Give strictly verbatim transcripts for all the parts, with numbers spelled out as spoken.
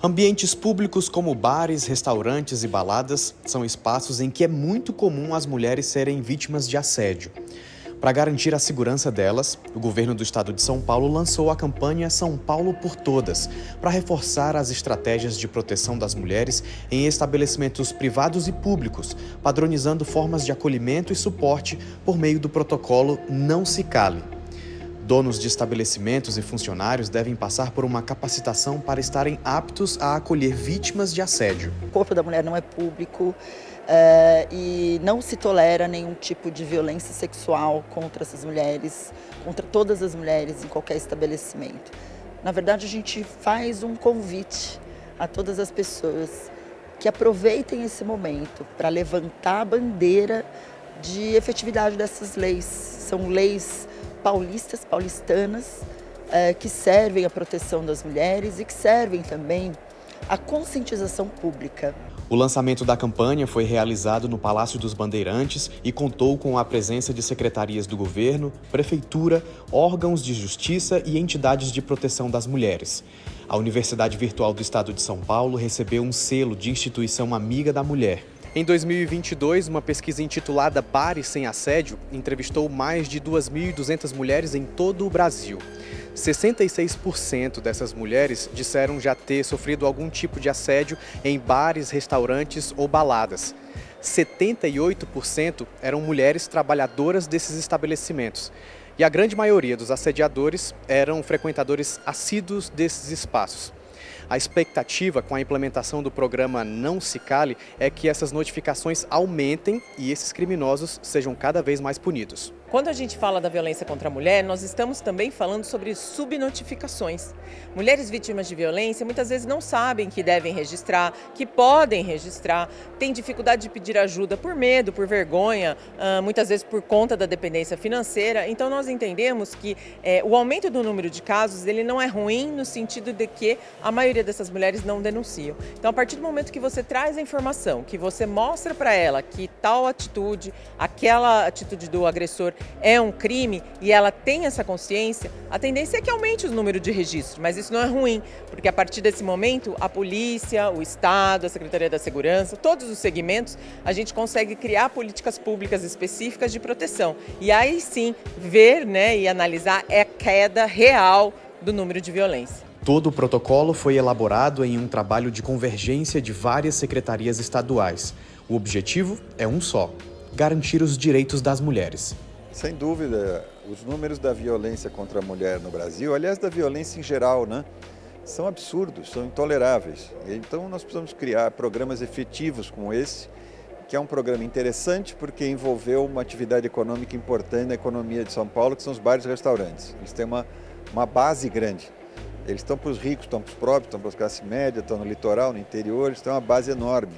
Ambientes públicos como bares, restaurantes e baladas são espaços em que é muito comum as mulheres serem vítimas de assédio. Para garantir a segurança delas, o governo do estado de São Paulo lançou a campanha São Paulo por Todas, para reforçar as estratégias de proteção das mulheres em estabelecimentos privados e públicos, padronizando formas de acolhimento e suporte por meio do protocolo Não Se Cale. Donos de estabelecimentos e funcionários devem passar por uma capacitação para estarem aptos a acolher vítimas de assédio. O corpo da mulher não é público é, e não se tolera nenhum tipo de violência sexual contra essas mulheres, contra todas as mulheres em qualquer estabelecimento. Na verdade, a gente faz um convite a todas as pessoas que aproveitem esse momento para levantar a bandeira de efetividade dessas leis. São leis paulistas, paulistanas, eh, que servem à proteção das mulheres e que servem também à conscientização pública. O lançamento da campanha foi realizado no Palácio dos Bandeirantes e contou com a presença de secretarias do governo, prefeitura, órgãos de justiça e entidades de proteção das mulheres. A Universidade Virtual do Estado de São Paulo recebeu um selo de instituição amiga da mulher. Em dois mil e vinte e dois, uma pesquisa intitulada Bares Sem Assédio entrevistou mais de duas mil e duzentas mulheres em todo o Brasil. sessenta e seis por cento dessas mulheres disseram já ter sofrido algum tipo de assédio em bares, restaurantes ou baladas. setenta e oito por cento eram mulheres trabalhadoras desses estabelecimentos. E a grande maioria dos assediadores eram frequentadores assíduos desses espaços. A expectativa com a implementação do programa Não Se Cale é que essas notificações aumentem e esses criminosos sejam cada vez mais punidos. Quando a gente fala da violência contra a mulher, nós estamos também falando sobre subnotificações. Mulheres vítimas de violência muitas vezes não sabem que devem registrar, que podem registrar, têm dificuldade de pedir ajuda por medo, por vergonha, muitas vezes por conta da dependência financeira. Então nós entendemos que é, o aumento do número de casos ele não é ruim no sentido de que a maioria dessas mulheres não denunciam. Então a partir do momento que você traz a informação, que você mostra para ela que tal atitude, aquela atitude do agressor é um crime e ela tem essa consciência, a tendência é que aumente o número de registros, mas isso não é ruim, porque a partir desse momento a polícia, o Estado, a Secretaria da Segurança, todos os segmentos, a gente consegue criar políticas públicas específicas de proteção e aí sim ver, né, e analisar a queda real do número de violência. Todo o protocolo foi elaborado em um trabalho de convergência de várias secretarias estaduais. O objetivo é um só: garantir os direitos das mulheres. Sem dúvida, os números da violência contra a mulher no Brasil, aliás, da violência em geral, né, são absurdos, são intoleráveis. Então, nós precisamos criar programas efetivos como esse, que é um programa interessante porque envolveu uma atividade econômica importante na economia de São Paulo, que são os bares e restaurantes. Eles têm uma, uma base grande. Eles estão para os ricos, estão para os pobres, estão para as classes médias, estão no litoral, no interior, eles têm uma base enorme.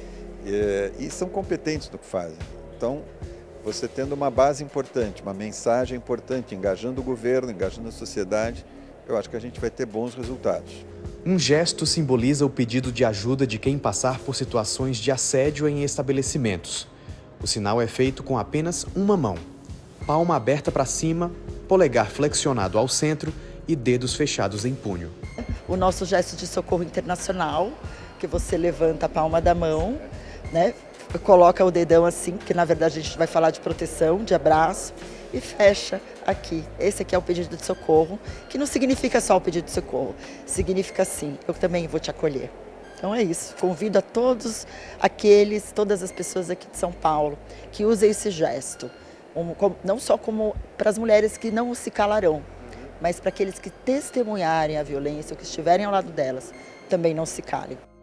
E, e são competentes no que fazem. Então, você tendo uma base importante, uma mensagem importante, engajando o governo, engajando a sociedade, eu acho que a gente vai ter bons resultados. Um gesto simboliza o pedido de ajuda de quem passar por situações de assédio em estabelecimentos. O sinal é feito com apenas uma mão. Palma aberta para cima, polegar flexionado ao centro e dedos fechados em punho. O nosso gesto de socorro internacional, que você levanta a palma da mão, né? Coloca o dedão assim, que na verdade a gente vai falar de proteção, de abraço, e fecha aqui. Esse aqui é o pedido de socorro, que não significa só o pedido de socorro, significa sim, eu também vou te acolher. Então é isso, convido a todos aqueles, todas as pessoas aqui de São Paulo, que usem esse gesto, um, não só como para as mulheres que não se calarão, mas para aqueles que testemunharem a violência, ou que estiverem ao lado delas, também não se calem.